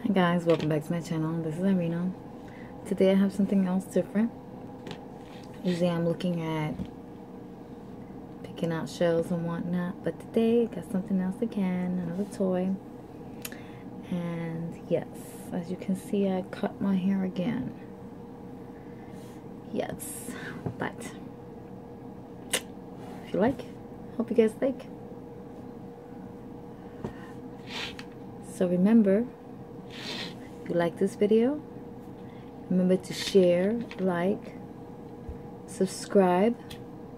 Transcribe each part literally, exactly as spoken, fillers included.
Hi guys, welcome back to my channel. This is Dino. Today I have something else different. Usually I'm looking at picking out shells and whatnot, but today I got something else again, another toy. And yes, as you can see, I cut my hair again. Yes, but if you like, hope you guys like. So remember, if you like this video, remember to share, like, subscribe,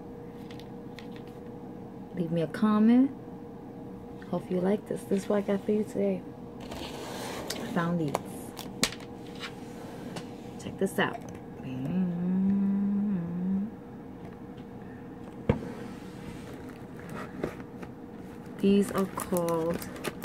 leave me a comment. Hope you like this. This is what I got for you today. I found these. Check this out. These are called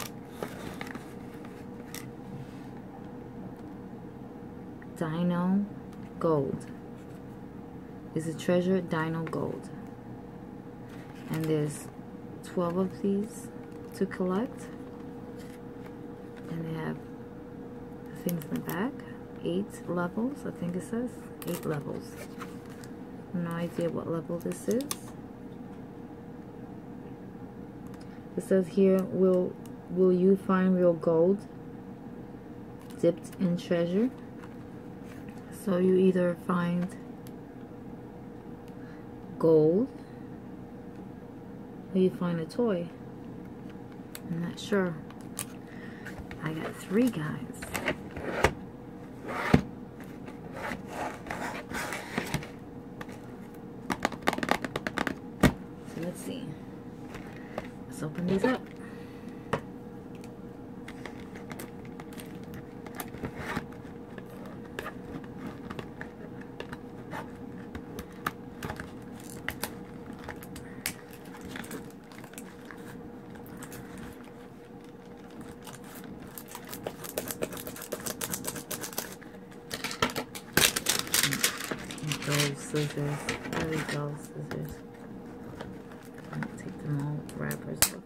Dino Gold. Is a treasure Dino Gold. And there's twelve of these to collect. And they have things in the back. Eight levels, I think it says. Eight levels. No idea what level this is. It says here, will will you find real gold dipped in treasure? So you either find gold or you find a toy. I'm not sure. I got three guys. So let's see. Let's open these up. Those scissors. There we go, scissors. I'm gonna take them all wrappers off.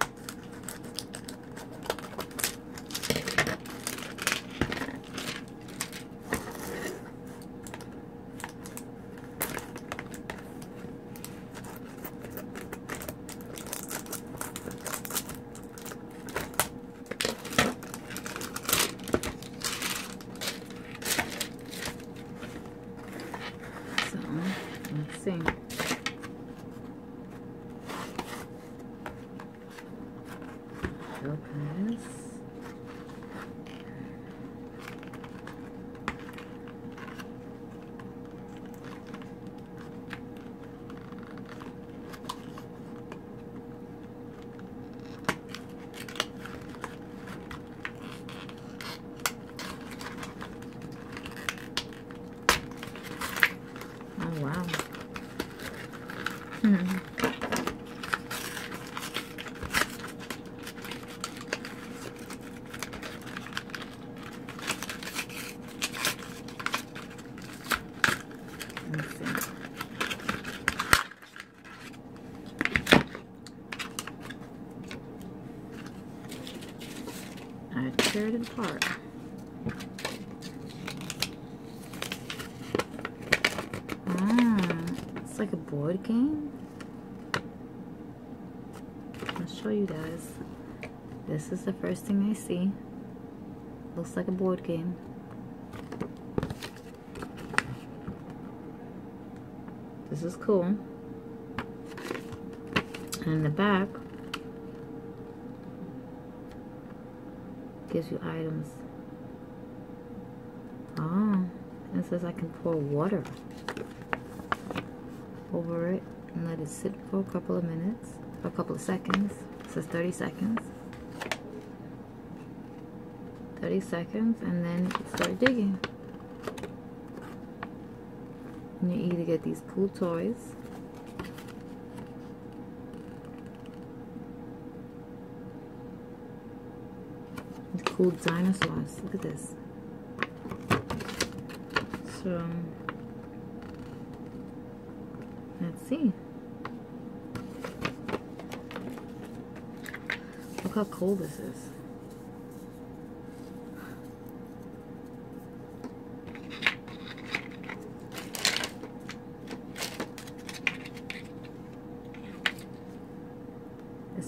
Let's see. Open this. Oh wow. Hmm. Let's see. I tear it apart. It's like a board game. I'll show you guys. This is the first thing I see. Looks like a board game. This is cool. And in the back gives you items. Oh, it says I can pour water over it and let it sit for a couple of minutes, for a couple of seconds. It says thirty seconds. thirty seconds, and then you start digging. And you either get these cool toys, the cool dinosaurs. Look at this. So let's see. Look how cool this is.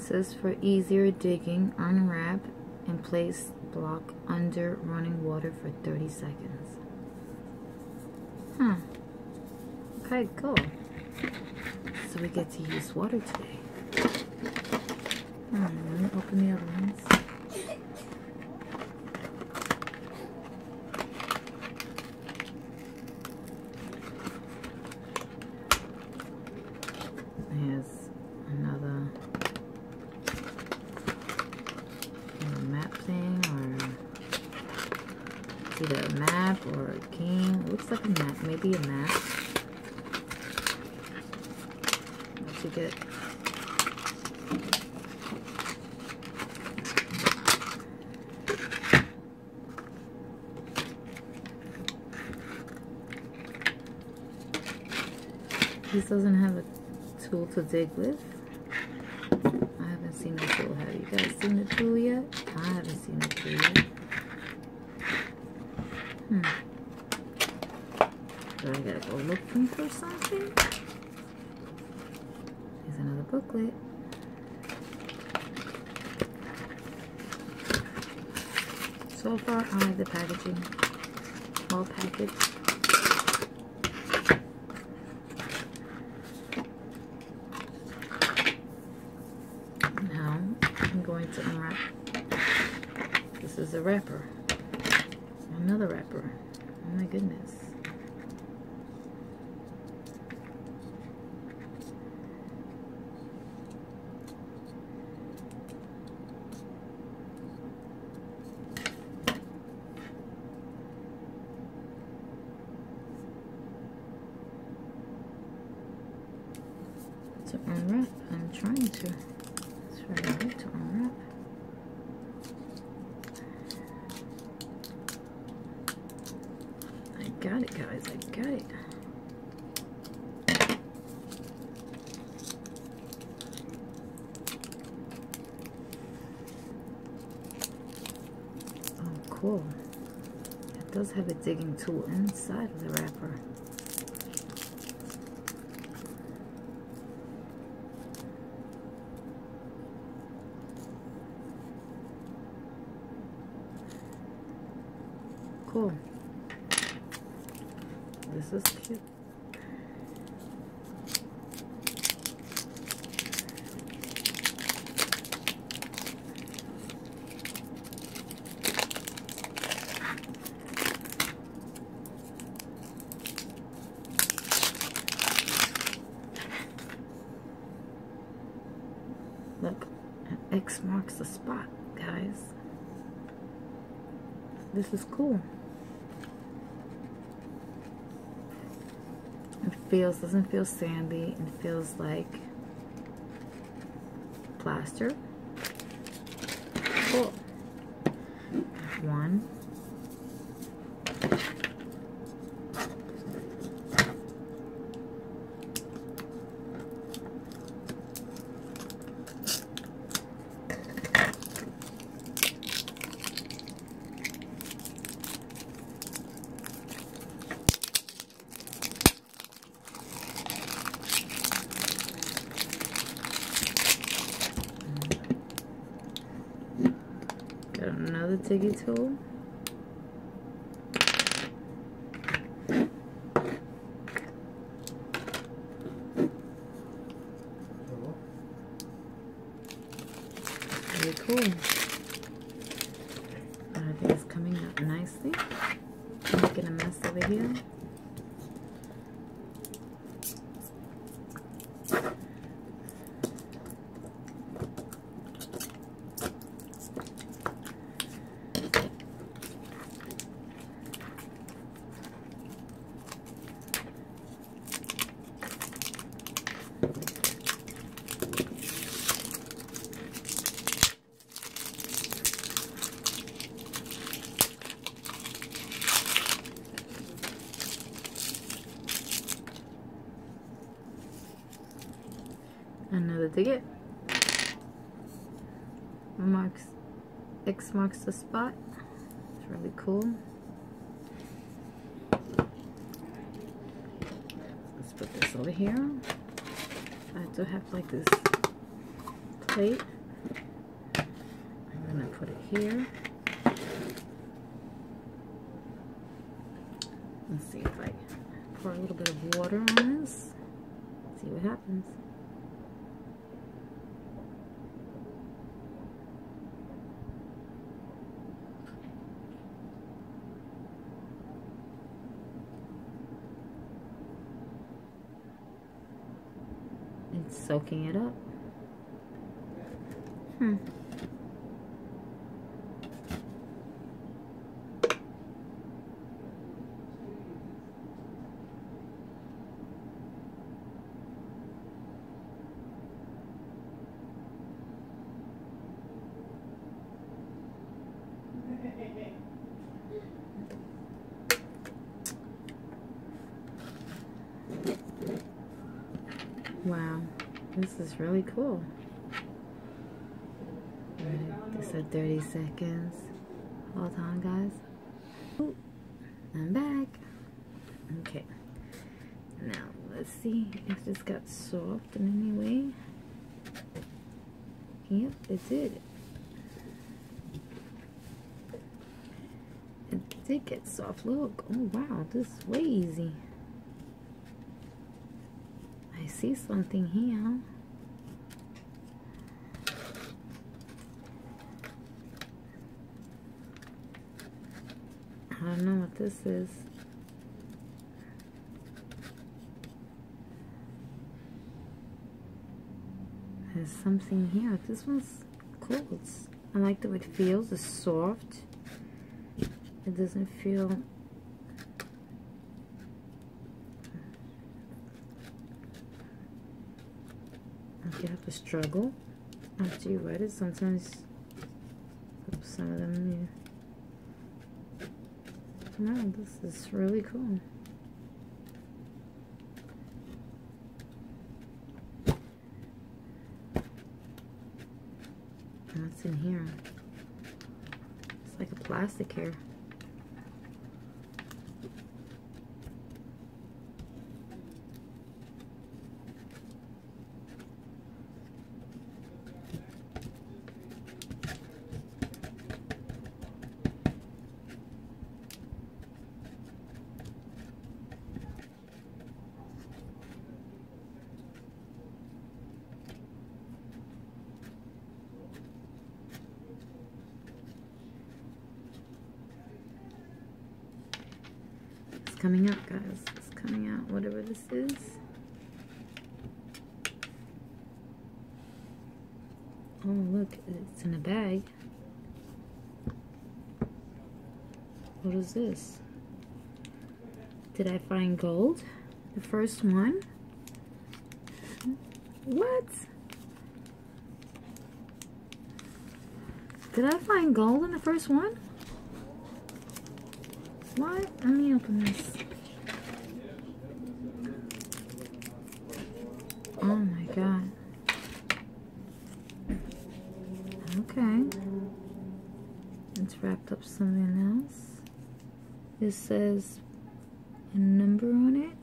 says for easier digging, unwrap and place block under running water for thirty seconds. Huh. Okay, cool. So we get to use water today. Hmm, let me open the other ones. Here's another map thing, or it's either a map or a game. It looks like a map, maybe a map. What you get? This doesn't have a tool to dig with. I haven't seen the tool. Have you guys seen the tool yet? I haven't seen the tool yet. Hmm. So I gotta go looking for something. Here's another booklet. So far, I like the packaging. Small package. Now, I'm going to unwrap. This is a wrapper. Another wrapper. Oh my goodness. To unwrap, I'm trying to. It's very hard to unwrap. I got it, guys. I got it. Oh, cool. It does have a digging tool inside of the wrapper. Cool. This is cute. Look, an X marks the spot, guys. This is cool. It feels, doesn't feel sandy. It feels like plaster. Cool. One. Got another diggy tool. Very cool. Everything is coming out nicely. I'm making a mess over here. Another ticket. Marks X marks the spot. It's really cool. Let's put this over here. I do have like this plate. put it here. Let's see if I pour a little bit of water on this. See what happens. It's soaking it up. Hmm. Wow, this is really cool. Right, this is thirty seconds. Hold on, guys. Ooh, I'm back. Okay. Now, let's see if this got soft in any way. Yep, it did. It did get soft. Look. Oh, wow. This is way easy. I see something here. I don't know what this is. There's something here. This one's cool. It's, I like the way it feels. It's soft. It doesn't feel... like you have to struggle after you wet it. Sometimes some of them, yeah. Wow, this is really cool. What's in here? It's like a plastic here. Coming out, guys. It's coming out, whatever this is. Oh, look, it's in a bag. What is this? Did I find gold? The first one? What? Did I find gold in the first one? What? Let me open this. Oh my god. Okay. It's wrapped up something else. It says a number on it.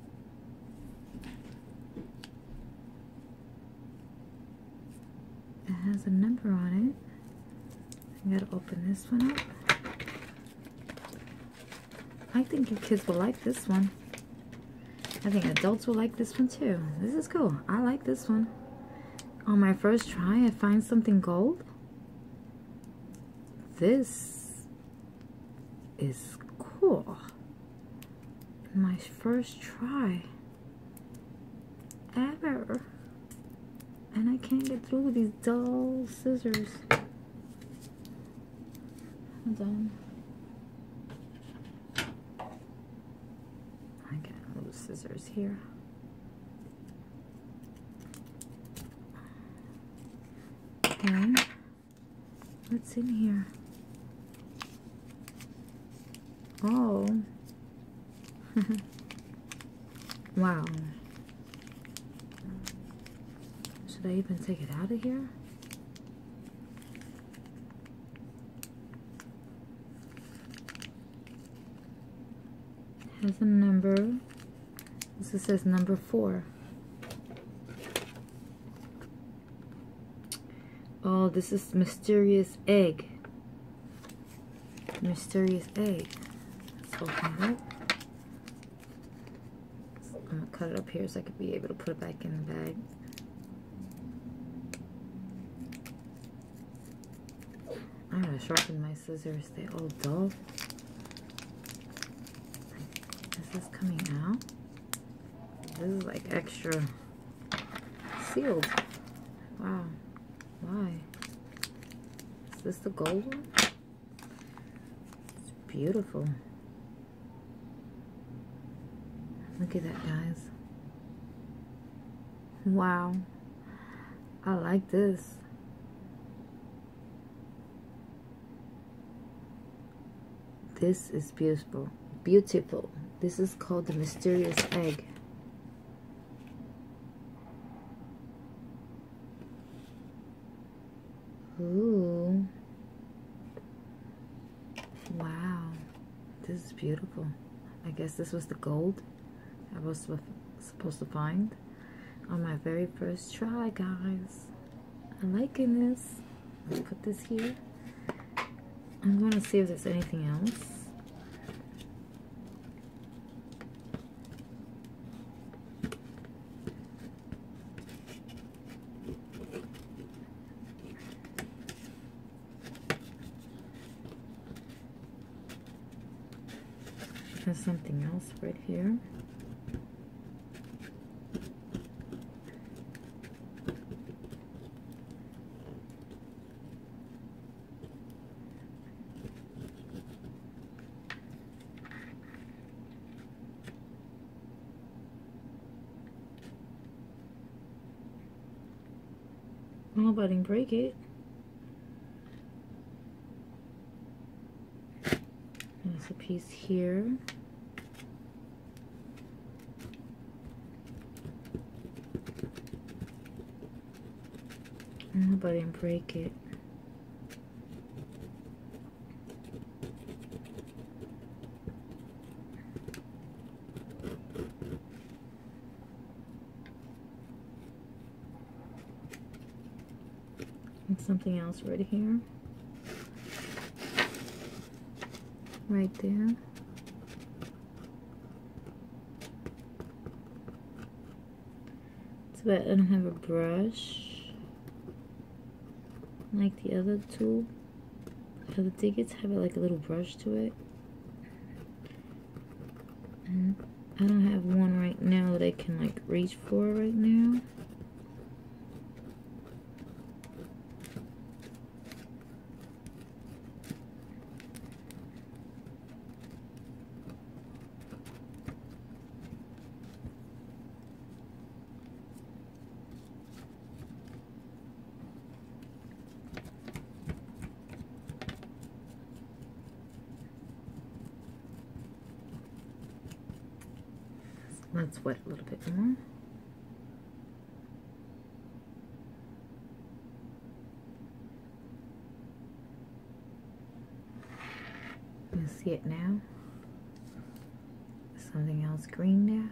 It has a number on it. I gotta open this one up. I think your kids will like this one. I think adults will like this one too. This is cool. I like this one. On my first try, I find something gold. This is cool. My first try ever. And I can't get through with these dull scissors. Hold on. I got little scissors here. Okay. What's in here? Oh. Wow. Should I even take it out of here? It has a number. This says number four. Oh, Oh, this is mysterious egg. Mysterious egg. Let's open it up. I'm gonna cut it up here so I could be able to put it back in the bag. I gotta sharpen my scissors. They all dull. Is this coming out? This is like extra sealed. Wow. Why? Is this the gold one? It's beautiful. Look at that, guys. Wow. I like this. This is beautiful. Beautiful. This is called the mysterious egg. Ooh. Wow. This is beautiful. I guess this was the gold I was supposed to find on my very first try, guys. I'm liking this. Let's put this here. I'm going to see if there's anything else. There's something else right here. I hope I didn't break it. There's a piece here. I hope I didn't break it. And something else right here. Right there. It's bad I don't have a brush like the other two. The other tickets have like a little brush to it. And I don't have one right now that I can like reach for right now. Let's wet a little bit more. You see it now? Something else green there.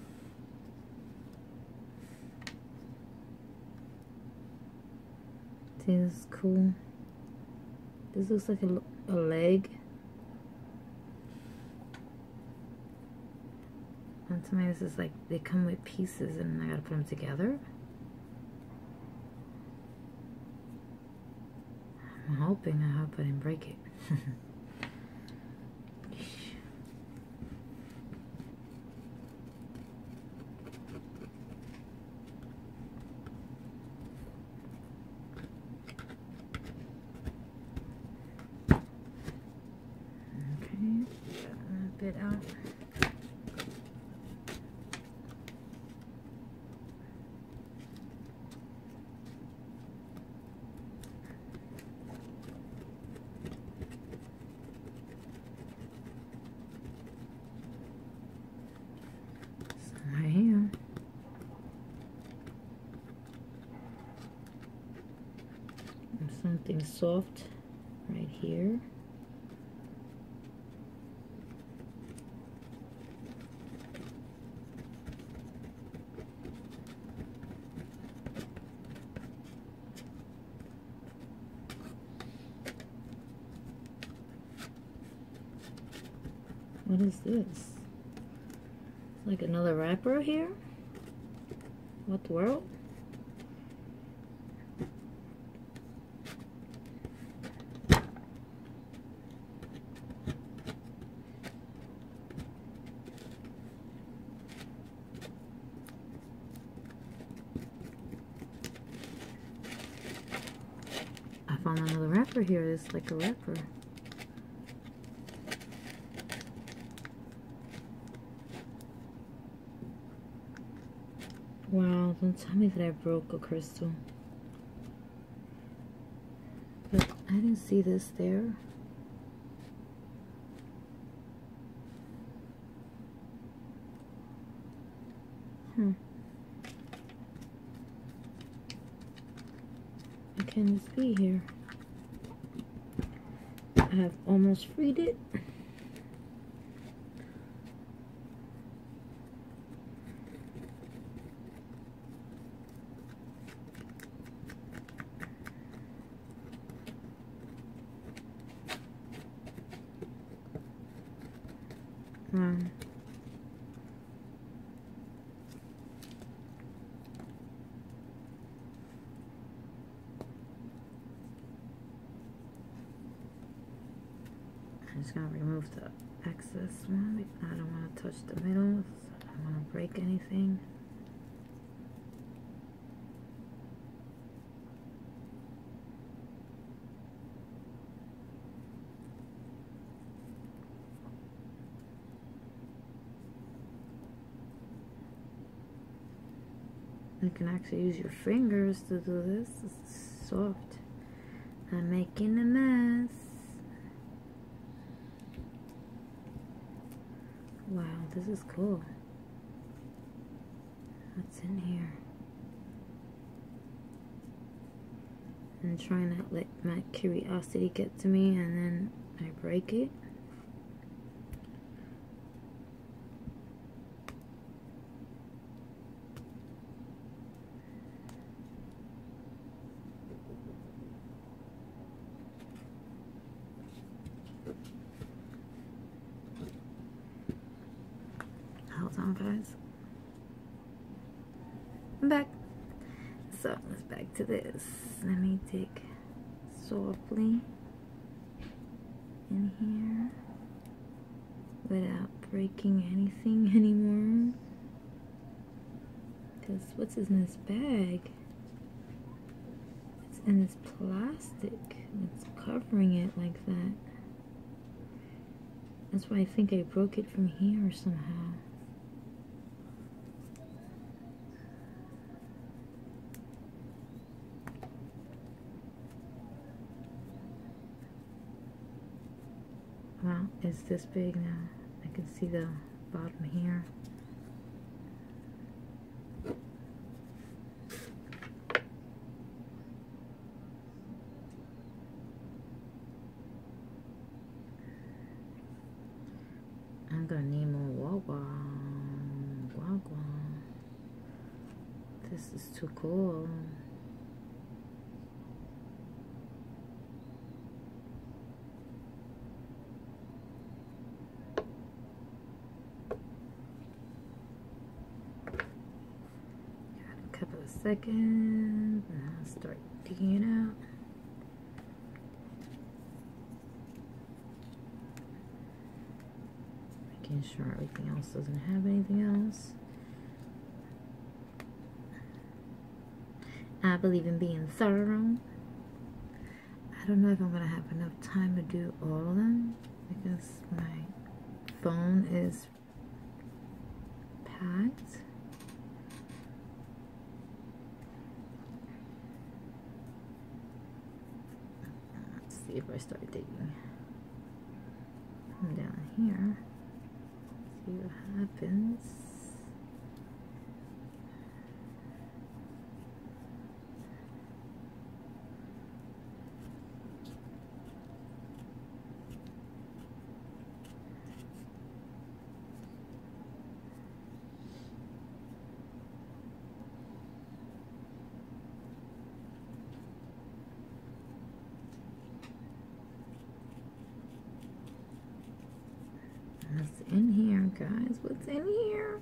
See, this is cool. This looks like a, a leg. And to me, this is like, they come with pieces and I gotta put them together. I'm hoping, I hope I didn't break it. Okay, got a bit out. Right here. And something soft right here. What is this? Like another wrapper here? What the world? I found another wrapper here. It's like a wrapper. Wow, don't tell me that I broke a crystal. But I didn't see this there. Hmm. How can this be here? I have almost freed it. Um, I'm just gonna remove the excess one. I don't want to touch the middle. I don't want to break anything. You can actually use your fingers to do this. It's soft. I'm making a mess. Wow, this is cool. What's in here? I'm trying to let my curiosity get to me, and then I break it. Hold on, guys. I'm back. So let's back to this. Let me dig softly in here without breaking anything anymore. Because what's in this bag? It's in this plastic. It's covering it like that. That's why I think I broke it from here somehow. Well, it's this big now. I can see the bottom here. I'm gonna need more wagwa. Wagwa. This is too cool. Couple of seconds, and I'll start digging it out. Making sure everything else doesn't have anything else. I believe in being thorough. I don't know if I'm gonna have enough time to do all of them because my phone is packed. If I start digging from down here, see what happens. What's in here, guys? What's in here?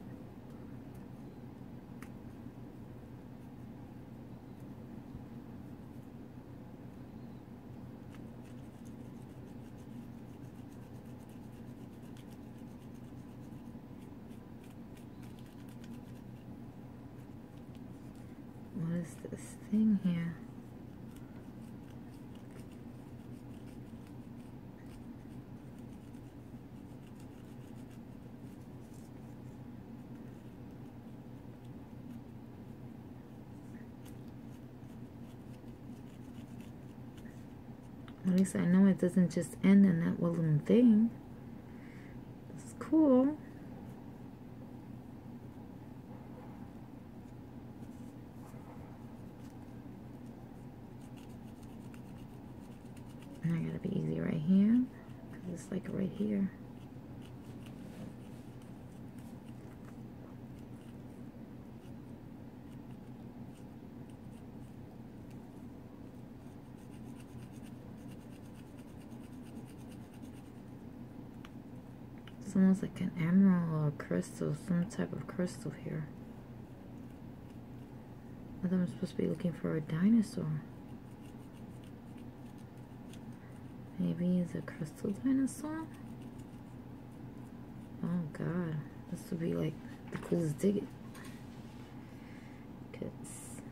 What is this thing here? At least I know it doesn't just end in that wooden thing. It's cool. And I gotta be easy right here, because it's like right here. It's almost like an emerald or a crystal, some type of crystal here. I thought I'm supposed to be looking for a dinosaur. Maybe it's a crystal dinosaur? Oh god, this would be like the coolest ticket. Cause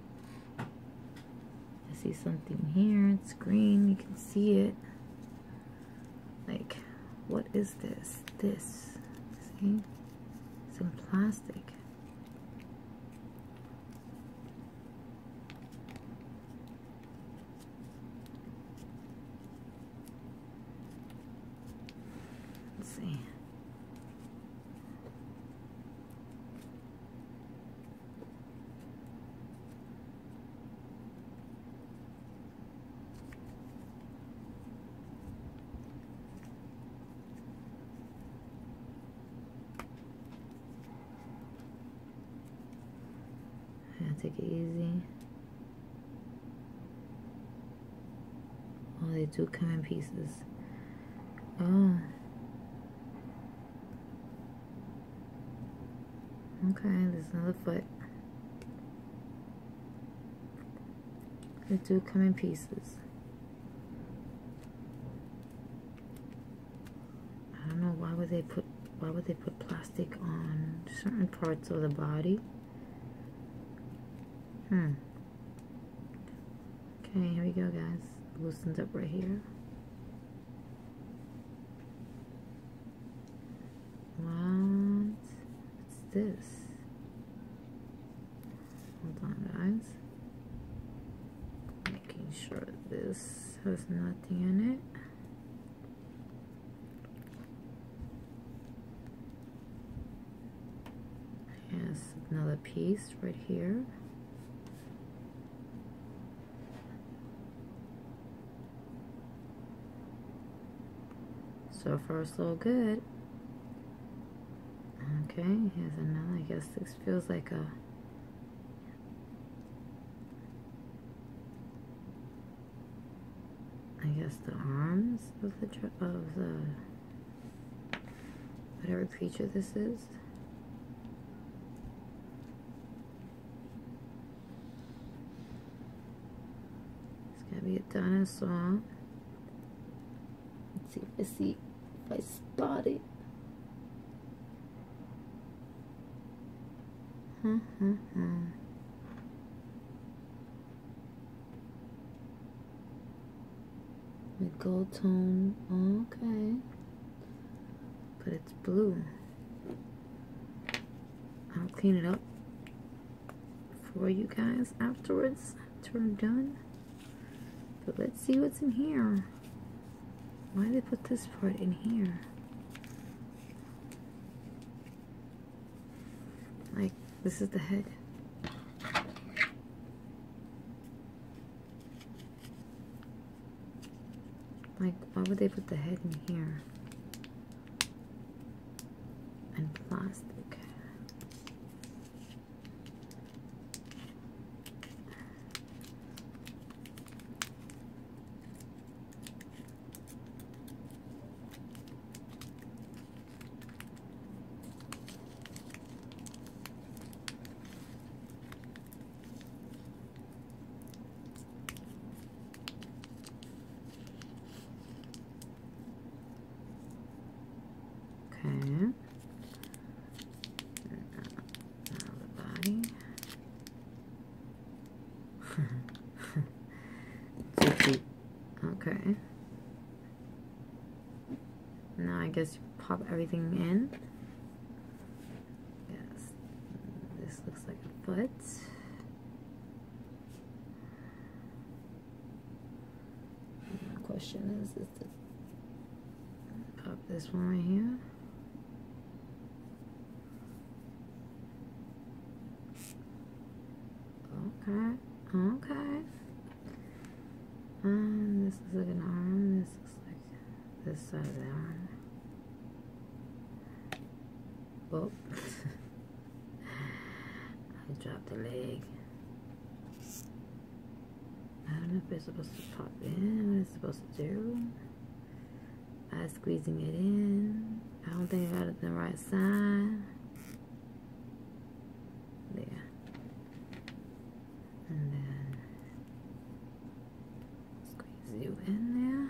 I see something here, it's green, you can see it. Like, what is this? This, see? Some plastic. Let's see. Take it easy. Oh, they do come in pieces. Oh. Okay, there's another foot. They do come in pieces. I don't know, why would they put why would they put plastic on certain parts of the body? Hmm. Okay, here we go, guys. Loosened up right here. What? What's this? Hold on, guys. Making sure this has nothing in it. Yes, another piece right here. So far, so good. Okay, here's another. I guess this feels like a I guess the arms of the of the whatever creature this is. It's gotta be a dinosaur. Let's see if I see. I spot it. Hmm, hmm, hmm. With gold tone. Okay. But it's blue. I'll clean it up for you guys afterwards after I'm done. But let's see what's in here. Why did they put this part in here? Like, this is the head. Like, why would they put the head in here? And plastic. Okay. Now the body. Two feet. Okay. Now I guess you pop everything in. Yes. This looks like a foot. The question is, is to pop this one right here. Okay. Okay. Um, this looks like an arm. This looks like this side of the arm. Oh. I dropped the leg. I don't know if it's supposed to pop in. What it's supposed to do. By squeezing it in. I don't think I got it the right side. There. And then squeeze you in there.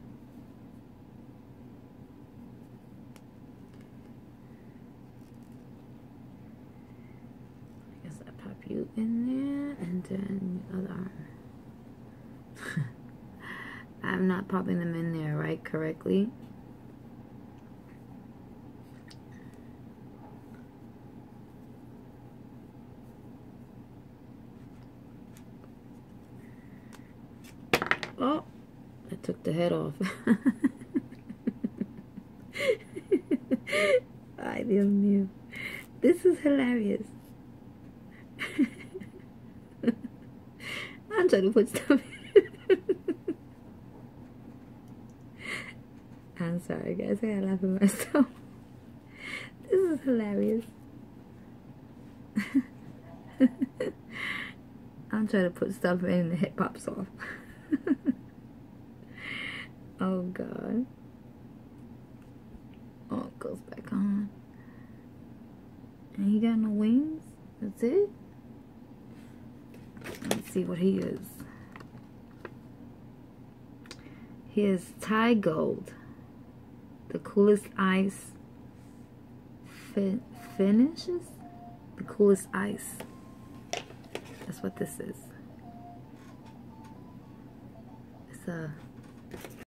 I guess I pop you in there, and then the other arm. I'm not popping them in there right correctly. Oh, I took the head off. Ay, Dios mío. This is hilarious. I'm trying to put stuff in. I'm sorry, guys. I gotta laugh at myself. This is hilarious. I'm trying to put stuff in and the head pops off. Oh God. Oh, it goes back on. And he got no wings? That's it? Let's see what he is. He is Thai Gold. The coolest ice fin finishes? The coolest ice. That's what this is. It's a